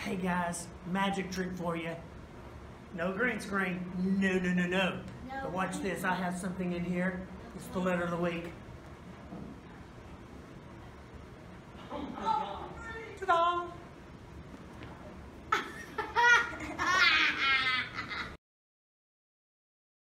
Hey guys, magic trick for you. No green screen. No, no, no, no. But watch this. I have something in here. It's the letter of the week. Ta-da!